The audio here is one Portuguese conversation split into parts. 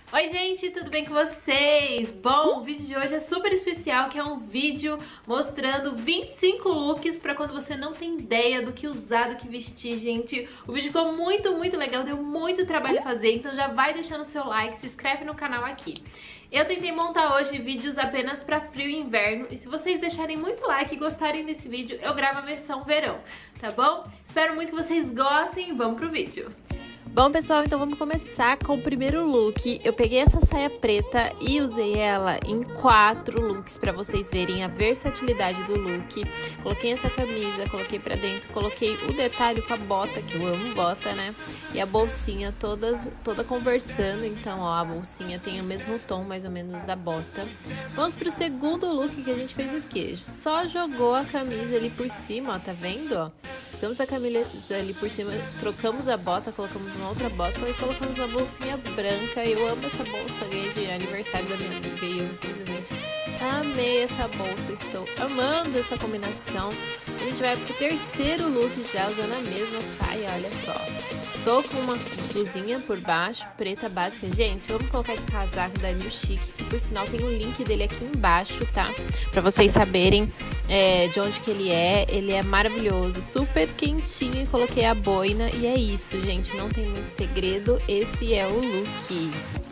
Oi gente, tudo bem com vocês? Bom, o vídeo de hoje é super especial, que é um vídeo mostrando 25 looks pra quando você não tem ideia do que usar, do que vestir, gente. O vídeo ficou muito legal, deu muito trabalho fazer, então já vai deixando seu like, se inscreve no canal aqui. Eu tentei montar hoje vídeos apenas pra frio e inverno, e se vocês deixarem muito like e gostarem desse vídeo, eu gravo a versão verão, tá bom? Espero muito que vocês gostem e vamos pro vídeo. Bom, pessoal, então vamos começar com o primeiro look. Eu peguei essa saia preta e usei ela em 4 looks pra vocês verem a versatilidade do look. Coloquei essa camisa, coloquei pra dentro, coloquei o detalhe com a bota, que eu amo bota, né? E a bolsinha toda conversando, então, ó, a bolsinha tem o mesmo tom, mais ou menos, da bota. Vamos pro segundo look, que a gente fez o quê? Só jogou a camisa ali por cima, ó, tá vendo, ó? Jogamos a camisa ali por cima, trocamos a bota, colocamos uma outra bota e colocamos uma bolsinha branca. Eu amo essa bolsa, ganhei de aniversário da minha amiga e eu simplesmente amei essa bolsa, estou amando essa combinação. A gente vai pro terceiro look já usando a mesma saia, olha só. Tô com uma blusinha por baixo, preta básica. Gente, vamos colocar esse casaco da New Chic, que por sinal tem o link dele aqui embaixo, tá? Pra vocês saberem de onde que ele é. Ele é maravilhoso, super quentinho, e coloquei a boina. E é isso, gente, não tem muito segredo. Esse é o look.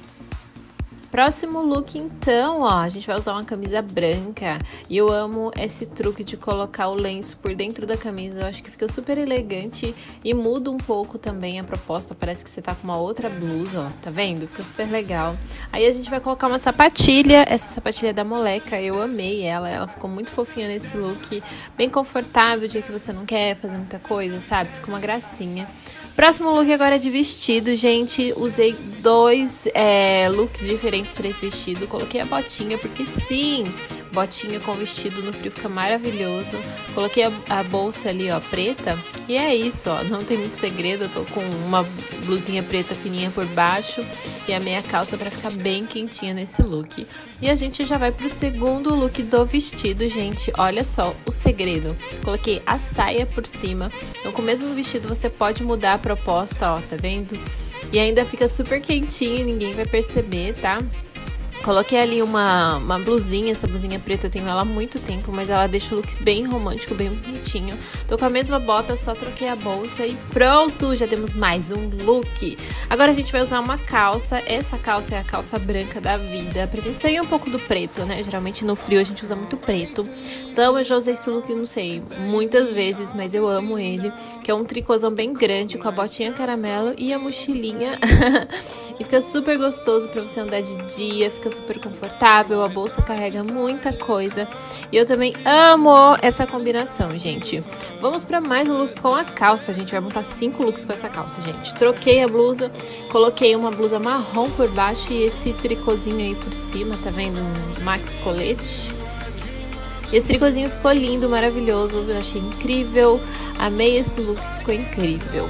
Próximo look, então, ó, a gente vai usar uma camisa branca. E eu amo esse truque de colocar o lenço por dentro da camisa. Eu acho que fica super elegante e muda um pouco também a proposta. Parece que você tá com uma outra blusa, ó, tá vendo? Fica super legal. Aí a gente vai colocar uma sapatilha. Essa sapatilha é da Moleca, eu amei ela. Ela ficou muito fofinha nesse look. Bem confortável, dia que você não quer fazer muita coisa, sabe? Fica uma gracinha. Próximo look agora é de vestido, gente. Usei 2 looks diferentes para esse vestido. Coloquei a botinha, porque sim, botinha com vestido no frio fica maravilhoso. Coloquei a bolsa ali, ó, preta. E é isso, ó, não tem muito segredo. Eu tô com uma blusinha preta fininha por baixo e a meia calça para ficar bem quentinha nesse look. E a gente já vai pro segundo look do vestido, gente. Olha só o segredo. Coloquei a saia por cima. Então, com o mesmo vestido, você pode mudar a proposta, ó, tá vendo? E ainda fica super quentinho, ninguém vai perceber, tá? Coloquei ali uma blusinha, essa blusinha preta eu tenho ela há muito tempo, mas ela deixa o look bem romântico, bem bonitinho. Tô com a mesma bota, só troquei a bolsa e pronto, já temos mais um look. Agora a gente vai usar uma calça, essa calça é a calça branca da vida, pra gente sair um pouco do preto, né? Geralmente no frio a gente usa muito preto. Então eu já usei esse look, não sei, muitas vezes, mas eu amo ele, que é um tricôzão bem grande, com a botinha caramelo e a mochilinha. E fica super gostoso pra você andar de dia, fica super confortável, a bolsa carrega muita coisa. E eu também amo essa combinação, gente. Vamos pra mais um look com a calça. A gente vai montar 5 looks com essa calça, gente. Troquei a blusa, coloquei uma blusa marrom por baixo e esse tricôzinho aí por cima, tá vendo? Um maxi colete. Esse tricôzinho ficou lindo, maravilhoso, eu achei incrível. Amei esse look, ficou incrível.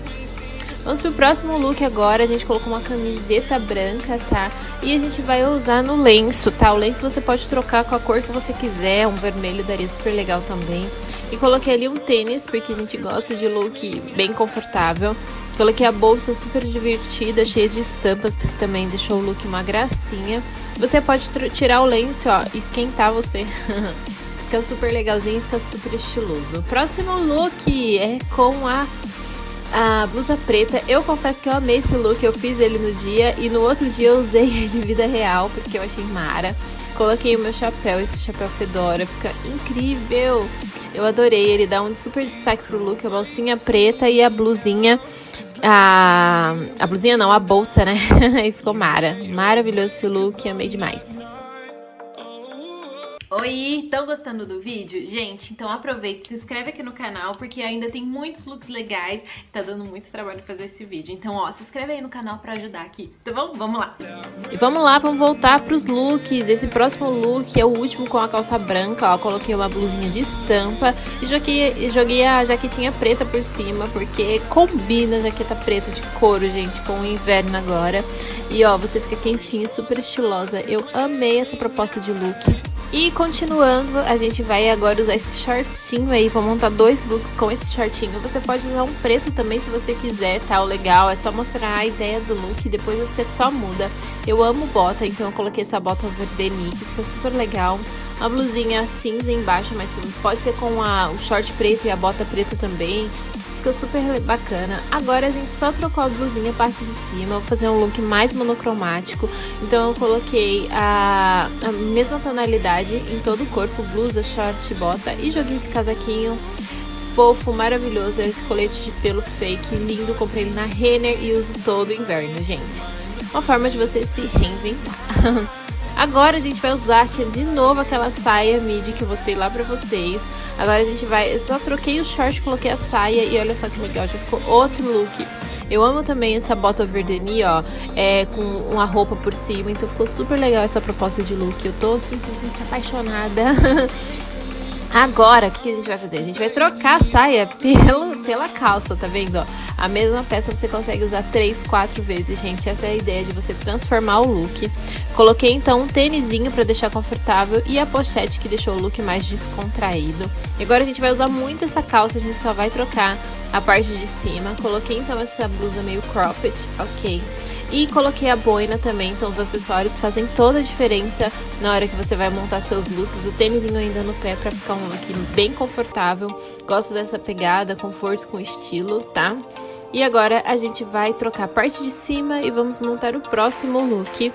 Vamos pro próximo look agora, a gente colocou uma camiseta branca, tá? E a gente vai usar no lenço, tá? O lenço você pode trocar com a cor que você quiser, um vermelho daria super legal também. E coloquei ali um tênis, porque a gente gosta de look bem confortável. Coloquei a bolsa super divertida, cheia de estampas, que também deixou o look uma gracinha. Você pode tirar o lenço, ó, e esquentar você. Fica super legalzinho, fica super estiloso. Próximo look é com a blusa preta. Eu confesso que eu amei esse look, eu fiz ele no dia e no outro dia eu usei ele em vida real, porque eu achei mara. Coloquei o meu chapéu, esse chapéu fedora, fica incrível. Eu adorei, ele dá um super destaque pro look, a bolsinha preta e a blusinha, a blusinha não, a bolsa, né? E ficou maravilhoso esse look, amei demais. Oi, estão gostando do vídeo? Gente, então aproveita, se inscreve aqui no canal, porque ainda tem muitos looks legais, tá dando muito trabalho fazer esse vídeo. Então, ó, se inscreve aí no canal pra ajudar aqui, tá bom? Vamos lá! E vamos lá, vamos voltar pros looks. Esse próximo look é o último com a calça branca, ó, coloquei uma blusinha de estampa e joguei a jaquetinha preta por cima, porque combina a jaqueta preta de couro, gente, com o inverno agora. E ó, você fica quentinha, super estilosa. Eu amei essa proposta de look. E continuando, a gente vai agora usar esse shortinho aí, vou montar 2 looks com esse shortinho. Você pode usar um preto também se você quiser, tá? O legal é só mostrar a ideia do look e depois você só muda. Eu amo bota, então eu coloquei essa bota Verdeni, que ficou super legal. Uma blusinha cinza embaixo, mas pode ser com o short preto e a bota preta também. Ficou super bacana. Agora a gente só trocou a blusinha, a parte de cima. Vou fazer um look mais monocromático. Então eu coloquei a mesma tonalidade em todo o corpo, blusa, short, bota, e joguei esse casaquinho fofo, maravilhoso. Esse colete de pelo fake, lindo. Comprei ele na Renner e uso todo o inverno, gente. Uma forma de você se reinventar. Agora a gente vai usar aqui de novo aquela saia midi que eu mostrei lá pra vocês. Agora a gente vai... Eu só troquei o short, coloquei a saia e olha só que legal, já ficou outro look. Eu amo também essa bota Verdeni, ó, com uma roupa por cima, então ficou super legal essa proposta de look. Eu tô simplesmente apaixonada. Agora, o que a gente vai fazer? A gente vai trocar a saia pela calça, tá vendo? Ó, a mesma peça você consegue usar 3, 4 vezes, gente. Essa é a ideia de você transformar o look. Coloquei então um tênisinho pra deixar confortável e a pochete que deixou o look mais descontraído. E agora a gente vai usar muito essa calça, a gente só vai trocar a parte de cima. Coloquei então essa blusa meio cropped, ok. E coloquei a boina também, então os acessórios fazem toda a diferença na hora que você vai montar seus looks. O tênisinho ainda no pé pra ficar um look bem confortável. Gosto dessa pegada, conforto com estilo, tá? E agora a gente vai trocar a parte de cima e vamos montar o próximo look.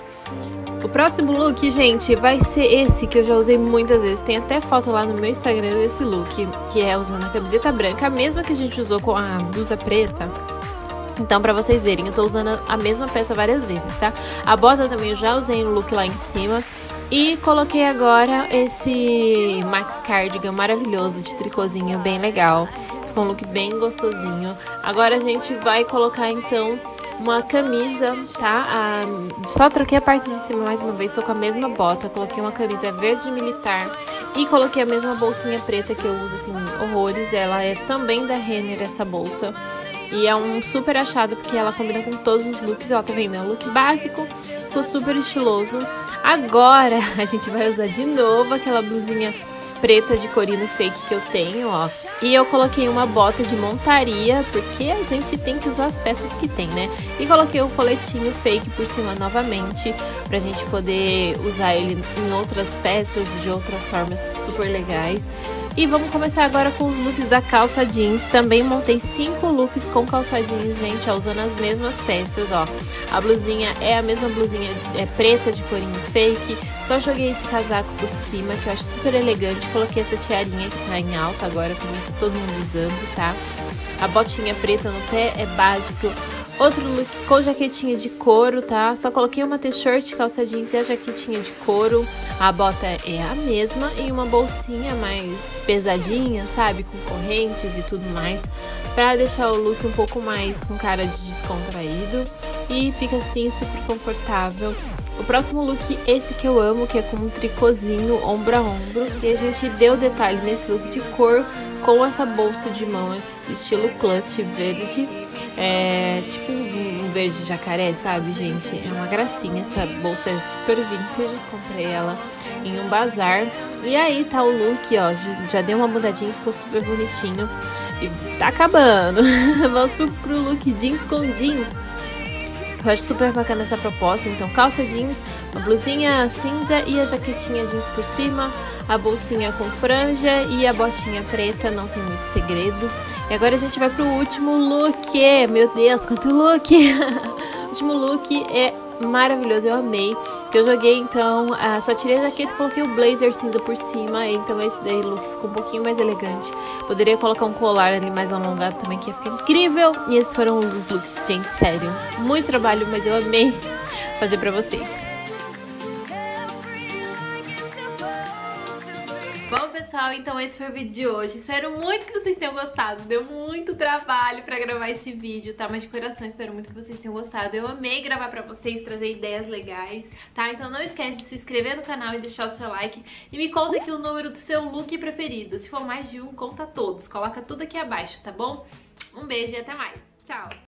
O próximo look, gente, vai ser esse que eu já usei muitas vezes. Tem até foto lá no meu Instagram desse look, que é usando a camiseta branca, a mesma que a gente usou com a blusa preta. Então, pra vocês verem, eu tô usando a mesma peça várias vezes, tá? A bota também eu já usei no look lá em cima. E coloquei agora esse Max Cardigan maravilhoso de tricôzinho, bem legal. Ficou um look bem gostosinho. Agora a gente vai colocar, então, uma camisa, tá? Só troquei a parte de cima mais uma vez, tô com a mesma bota. Coloquei uma camisa verde militar e coloquei a mesma bolsinha preta que eu uso, assim, horrores. Ela é também da Renner, essa bolsa. E é um super achado, porque ela combina com todos os looks. Ó, tá vendo? É um look básico, ficou super estiloso. Agora, a gente vai usar de novo aquela blusinha preta de corino fake que eu tenho, ó. E eu coloquei uma bota de montaria, porque a gente tem que usar as peças que tem, né? E coloquei o coletinho fake por cima novamente, pra gente poder usar ele em outras peças, de outras formas super legais. E vamos começar agora com os looks da calça jeans. Também montei 5 looks com calça jeans, gente, ó, usando as mesmas peças, ó. A blusinha é a mesma blusinha preta de corinho fake. Só joguei esse casaco por cima, que eu acho super elegante. Coloquei essa tiarinha que tá em alta agora também, que todo mundo usando, tá? A botinha preta no pé é básico. Outro look com jaquetinha de couro, tá? Só coloquei uma t-shirt, calça jeans e a jaquetinha de couro. A bota é a mesma e uma bolsinha mais pesadinha, sabe? Com correntes e tudo mais. Pra deixar o look um pouco mais com cara de descontraído. E fica assim super confortável. O próximo look, esse que eu amo, que é com um tricôzinho ombro a ombro. E a gente deu detalhe nesse look de cor com essa bolsa de mão, estilo clutch verde. É tipo um verde jacaré, sabe, gente? É uma gracinha, essa bolsa é super vintage, comprei ela em um bazar. E aí tá o look, ó, já deu uma mudadinha, ficou super bonitinho. E tá acabando. Vamos pro look jeans com jeans. Eu acho super bacana essa proposta. Então, calça jeans, a blusinha cinza e a jaquetinha jeans por cima, a bolsinha com franja e a botinha preta, não tem muito segredo. E agora a gente vai pro último look. Meu Deus, quanto look! O último look é maravilhoso, eu amei. Que eu joguei, então, só tirei a jaqueta e coloquei o blazer cinza por cima. Então esse daí look ficou um pouquinho mais elegante. Poderia colocar um colar ali mais alongado também, que ia ficar incrível. E esses foram os looks, gente, sério. Muito trabalho, mas eu amei fazer pra vocês. Bom, pessoal, então esse foi o vídeo de hoje. Espero muito que vocês tenham gostado. Deu muito trabalho pra gravar esse vídeo, tá? Mas de coração, espero muito que vocês tenham gostado. Eu amei gravar pra vocês, trazer ideias legais, tá? Então não esquece de se inscrever no canal e deixar o seu like. E me conta aqui o número do seu look preferido. Se for mais de um, conta todos. Coloca tudo aqui abaixo, tá bom? Um beijo e até mais. Tchau!